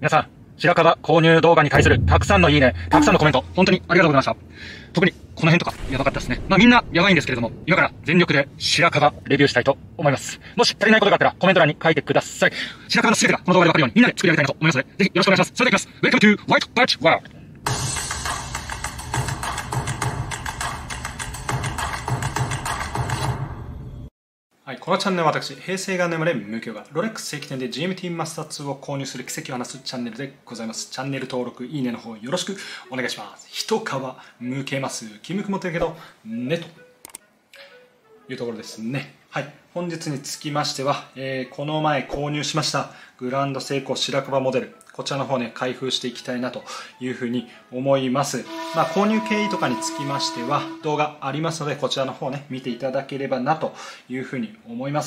皆さん、白樺購入動画に対するたくさんのいいね、たくさんのコメント、本当にありがとうございました。特にこの辺とかやばかったですね。みんなやばいんですけれども、今から全力で白樺レビューしたいと思います。もし足りないことがあったらコメント欄に書いてください。白樺の全てがこの動画でわかるようにみんなで作り上げたいなと思いますので、ぜひよろしくお願いします。それではいきます。Welcome to White Birch World! はい、このチャンネルは私、平成元年まで無許がロレックス正規店で GMT マスター2を購入する奇跡を話すチャンネルでございます。チャンネル登録、いいねの方よろしくお願いします。一皮むけます。気むくもってるけど、ねというところですね。はい、本日につきましては、この前購入しましたグランドセイコー白樺モデル、こちらの方ね、開封していきたいなというふうに思います。購入経緯とかにつきましては動画ありますので、こちらの方ね、見ていただければなというふうに思います。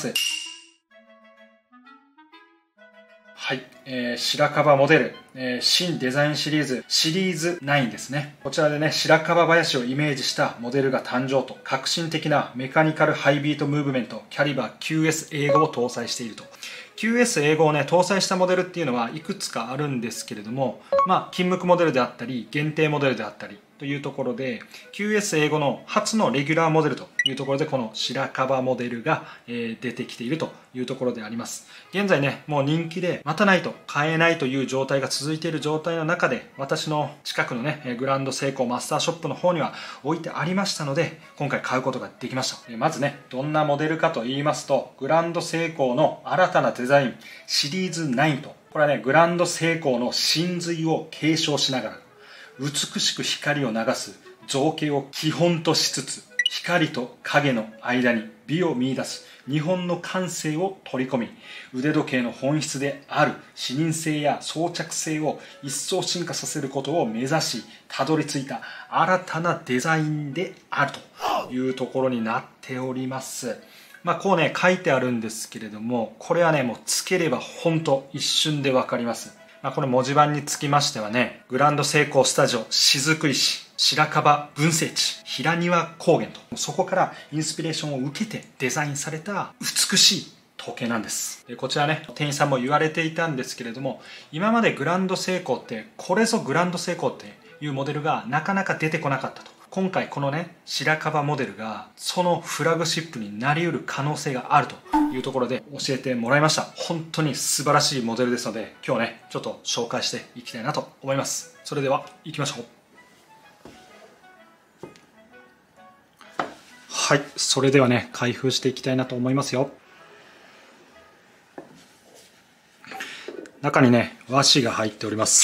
はい、白樺モデル、新デザインシリーズ9ですね。こちらでね、白樺林をイメージしたモデルが誕生と、革新的なメカニカルハイビートムーブメントキャリバー QS 英語を搭載していると。QS 英語をね、搭載したモデルっていうのはいくつかあるんですけれども、金無垢モデルであったり限定モデルであったりというところで、 QS 英語の初のレギュラーモデルというところで、この白樺モデルが出てきているというところであります。現在ね、もう人気で待たないと買えないという状態が続いている状態の中で、私の近くのね、グランドセイコーマスターショップの方には置いてありましたので、今回買うことができました。まずね、どんなモデルかと言いますと、グランドセイコーの新たなデザインシリーズ9と、これはね、グランドセイコーの真髄を継承しながら美しく光を流す造形を基本としつつ、光と影の間に美を見出す日本の感性を取り込み、腕時計の本質である視認性や装着性を一層進化させることを目指し、たどり着いた新たなデザインであるというところになっております。こうね、書いてあるんですけれども、これはね、もうつければ本当一瞬でわかります。これ文字盤につきましてはね、グランドセイコースタジオ雫石白樺群生地平庭高原と、そこからインスピレーションを受けてデザインされた美しい時計なんです。こちらね、店員さんも言われていたんですけれども、今までグランドセイコーってこれぞグランドセイコーっていうモデルがなかなか出てこなかったと。今回このね、白樺モデルがそのフラグシップになり得る可能性があるというところで教えてもらいました。本当に素晴らしいモデルですので、今日ね、ちょっと紹介していきたいなと思います。それでは行きましょう。はい、それではね、開封していきたいなと思いますよ。中にね、和紙が入っております。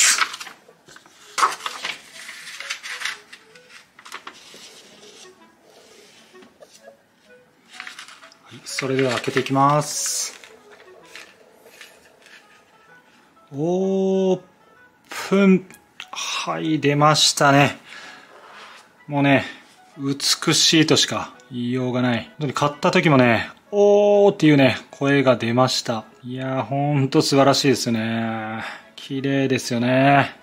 それでは開けていきます。オープン。はい、出ましたね。もうね、美しいとしか言いようがない。本当に買った時もね、おーっていうね、声が出ました。いやー、ほんと素晴らしいですよね。綺麗ですよね。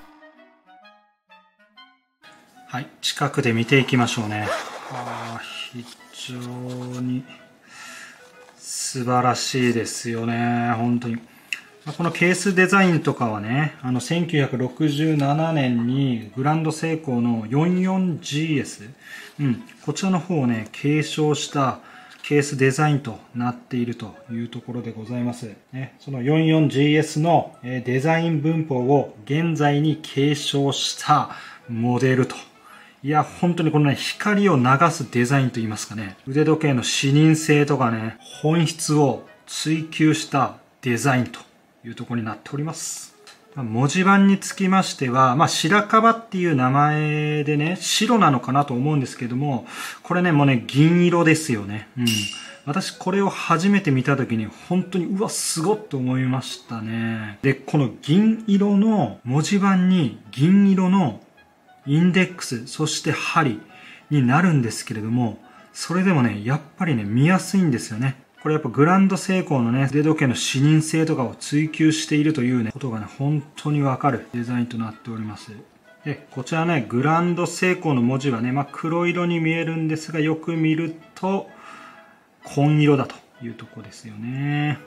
はい、近くで見ていきましょうね。非常に素晴らしいですよね、本当に。このケースデザインとかはね、1967年にグランドセイコーの 44GS、こちらの方をね、継承したケースデザインとなっているというところでございます。その 44GS のデザイン文法を現在に継承したモデルと。いや、本当にこのね、光を流すデザインといいますかね、腕時計の視認性とかね、本質を追求したデザインというところになっております。文字盤につきましては、白樺っていう名前でね、白なのかなと思うんですけども、これね、もうね、銀色ですよね。私これを初めて見た時に本当にうわすごっと思いましたね。で、この銀色の文字盤に銀色のインデックス、そして針になるんですけれども、それでもね、やっぱりね、見やすいんですよね。これやっぱグランドセイコーのね、腕時計の視認性とかを追求しているというね、ことがね、本当にわかるデザインとなっております。で、こちらね、グランドセイコーの文字はね、黒色に見えるんですが、よく見ると、紺色だというところですよね。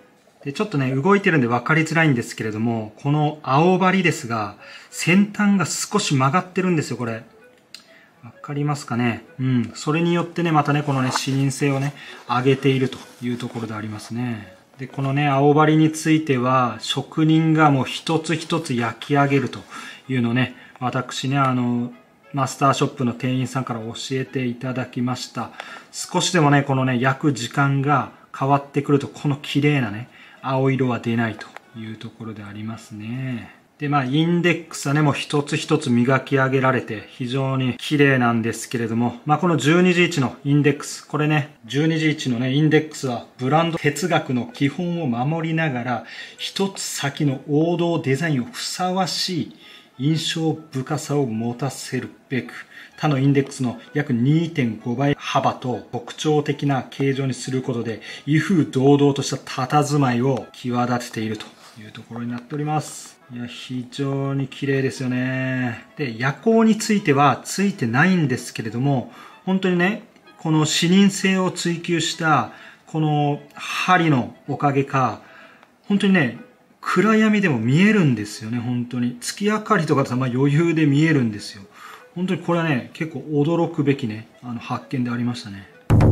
で、ちょっとね、動いてるんで分かりづらいんですけれども、この青針ですが、先端が少し曲がってるんですよ、これ。わかりますかね。うん。それによってね、またね、このね、視認性をね、上げているというところでありますね。で、このね、青針については、職人がもう一つ一つ焼き上げるというのをね、私ね、マスターショップの店員さんから教えていただきました。少しでもね、このね、焼く時間が変わってくると、この綺麗なね、青色は出ないというところでありますね。で、インデックスはね、もう一つ一つ磨き上げられて非常に綺麗なんですけれども、この12時1のインデックス、これね、12時1のね、インデックスはブランド哲学の基本を守りながら、一つ先の王道デザインをふさわしい印象深さを持たせるべく、他のインデックスの約 2.5 倍幅と特徴的な形状にすることで、威風堂々とした佇まいを際立てているというところになっております。いや、非常に綺麗ですよね。で、夜光についてはついてないんですけれども、本当にね、この視認性を追求した、この針のおかげか、本当にね、暗闇でも見えるんですよね、本当に。月明かりとかだと余裕で見えるんですよ。本当にこれはね、結構驚くべきね、発見でありましたね。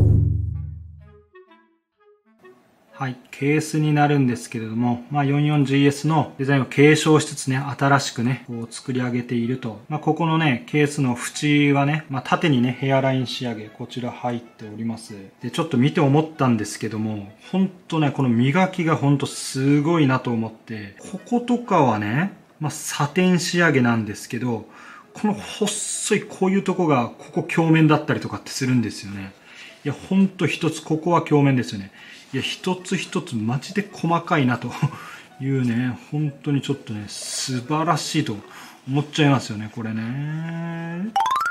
はい、ケースになるんですけれども、44GS のデザインを継承しつつね、新しくね、こう作り上げていると。ここのね、ケースの縁はね、縦にね、ヘアライン仕上げ、こちら入っております。で、ちょっと見て思ったんですけども、ほんとね、この磨きがほんとすごいなと思って、こことかはね、サテン仕上げなんですけど、この細いこういうとこが、ここ鏡面だったりとかってするんですよね。いや、ほんと一つ、ここは鏡面ですよね。いや、一つ一つマジで細かいなというね、本当にちょっとね、素晴らしいと思っちゃいますよね、これね。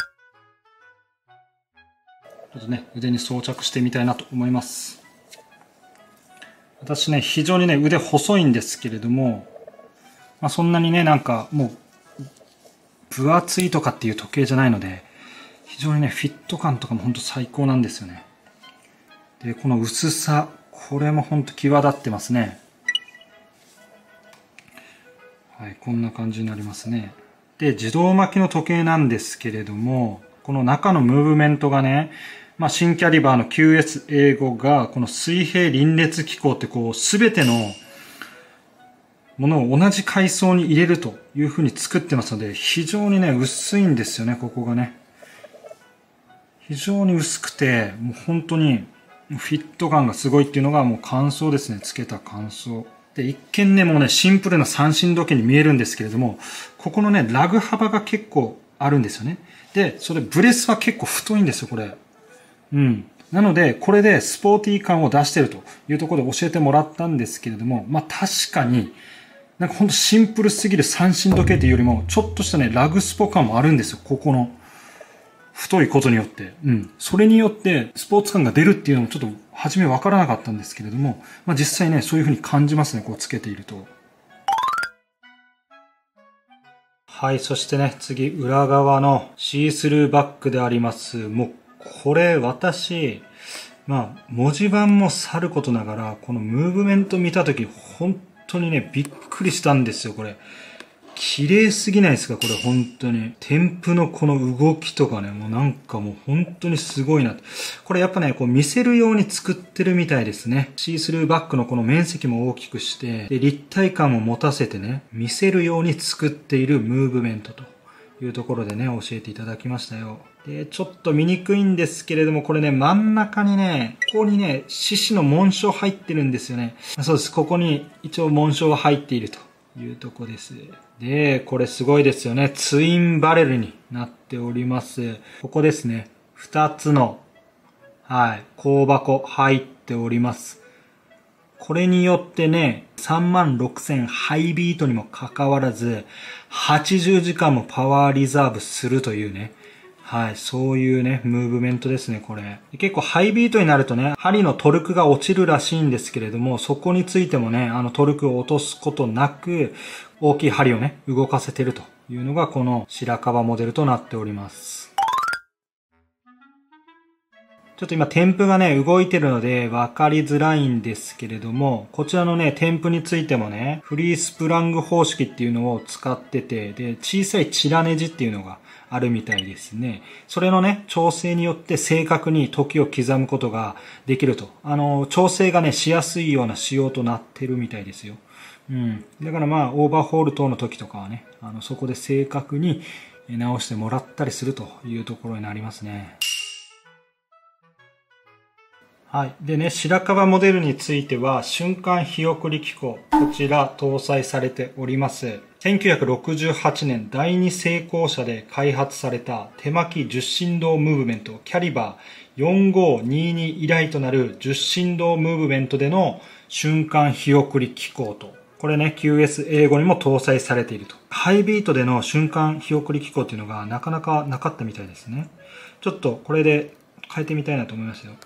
ちょっとね、腕に装着してみたいなと思います。私ね、非常にね、腕細いんですけれども、そんなにね、なんかもう、分厚いとかっていう時計じゃないので、非常にね、フィット感とかも本当最高なんですよね。で、この薄さ、これも本当際立ってますね。はい、こんな感じになりますね。で、自動巻きの時計なんですけれども、この中のムーブメントがね、新キャリバーの QS-A5 が、この水平輪列機構ってこう、すべてのものを同じ階層に入れるという風に作ってますので、非常にね、薄いんですよね、ここがね。非常に薄くて、もう本当に、フィット感がすごいっていうのがもう感想ですね。つけた感想。で、一見ね、もうね、シンプルな三振時計に見えるんですけれども、ここのね、ラグ幅が結構あるんですよね。で、それブレスは結構太いんですよ、これ。うん。なので、これでスポーティー感を出してるというところで教えてもらったんですけれども、確かに、なんかほんとシンプルすぎる三振時計というよりも、ちょっとしたね、ラグスポ感もあるんですよ、ここの。太いことによって。うん。それによって、スポーツ感が出るっていうのもちょっと、初めわからなかったんですけれども、実際ね、そういう風に感じますね、こうつけていると。はい、そしてね、次、裏側のシースルーバッグであります。もう、これ、私、文字盤もさることながら、このムーブメント見たとき、本当にね、びっくりしたんですよ、これ。綺麗すぎないですかこれ本当に。添付のこの動きとかね、もうなんかもう本当にすごいな。これやっぱね、こう見せるように作ってるみたいですね。シースルーバッグのこの面積も大きくして、で立体感を持たせてね、見せるように作っているムーブメントというところでね、教えていただきましたよ。で、ちょっと見にくいんですけれども、これね、真ん中にね、ここにね、獅子の紋章入ってるんですよね。そうです。ここに一応紋章が入っているというとこです。で、これすごいですよね。ツインバレルになっております。ここですね。二つの、香箱入っております。これによってね、36,000ハイビートにもかかわらず、80時間もパワーリザーブするというね。そういうね、ムーブメントですね、これ。結構ハイビートになるとね、針のトルクが落ちるらしいんですけれども、そこについてもね、トルクを落とすことなく、大きい針をね、動かせてるというのが、この白樺モデルとなっております。 ちょっと今添付がね、動いてるので分かりづらいんですけれども、こちらのね、添付についてもね、フリースプラング方式っていうのを使ってて、で、小さいチラネジっていうのがあるみたいですね。それのね、調整によって正確に時を刻むことができると。調整がね、しやすいような仕様となってるみたいですよ。うん。だからまあ、オーバーホール等の時とかはね、そこで正確に直してもらったりするというところになりますね。はい。でね、白樺モデルについては、瞬間日送り機構、こちら搭載されております。1968年第2成功者で開発された手巻き10振動ムーブメントキャリバー4522以来となる10振動ムーブメントでの瞬間日送り機構と、これね、QS 英語にも搭載されていると。ハイビートでの瞬間日送り機構っていうのがなかなかなかったみたいですね。ちょっとこれで変えてみたいなと思いますよ。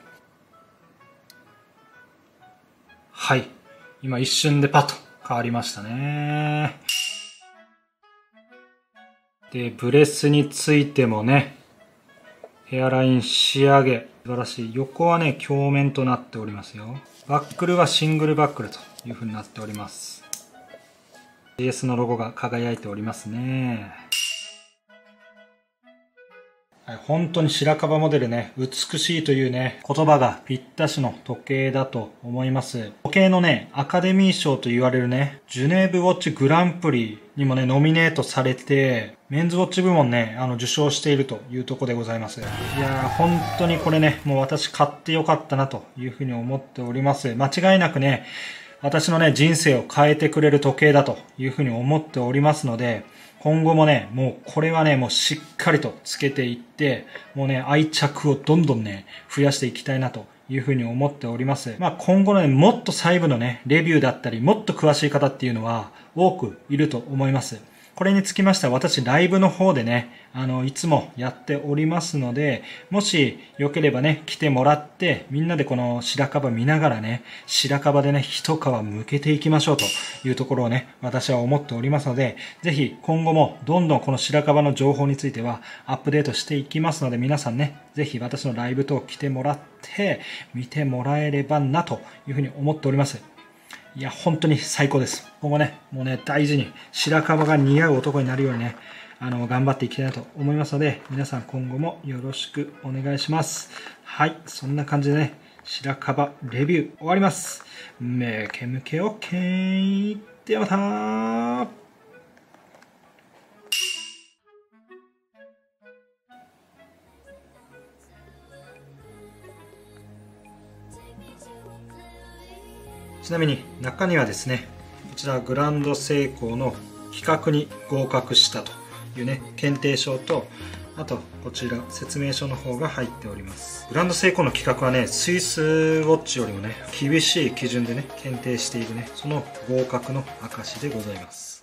はい。今一瞬でパッと変わりましたね。で、ブレスについてもね、ヘアライン仕上げ、素晴らしい。横はね、鏡面となっておりますよ。バックルはシングルバックルという風になっております。JS のロゴが輝いておりますね。本当に白樺モデルね、美しいというね、言葉がぴったしの時計だと思います。時計のね、アカデミー賞と言われるね、ジュネーブウォッチグランプリにもね、ノミネートされて、メンズウォッチ部門ね、受賞しているというところでございます。いやー、本当にこれね、もう私買ってよかったなというふうに思っております。間違いなくね、私のね、人生を変えてくれる時計だというふうに思っておりますので、今後もね、もうこれはね、もうしっかりとつけていって、もうね、愛着をどんどんね、増やしていきたいなというふうに思っております。まあ今後のね、もっと細部のね、レビューだったり、もっと詳しい方っていうのは多くいると思います。これにつきましては私ライブの方でね、いつもやっておりますので、もしよければね、来てもらって、みんなでこの白樺見ながらね、白樺でね、一皮向けていきましょうというところをね、私は思っておりますので、ぜひ今後もどんどんこの白樺の情報についてはアップデートしていきますので、皆さんね、ぜひ私のライブ等来てもらって、見てもらえればなというふうに思っております。いや、本当に最高です。今後ね、もうね、大事に白樺が似合う男になるようにね、頑張っていきたいなと思いますので、皆さん今後もよろしくお願いします。はい、そんな感じでね、白樺レビュー終わります。めけむけ OK。ではまた。ちなみに中にはですね、こちらグランドセイコーの企画に合格したというね、検定証と、あとこちら説明書の方が入っております。グランドセイコーの企画はね、スイスウォッチよりもね、厳しい基準でね、検定しているね、その合格の証でございます。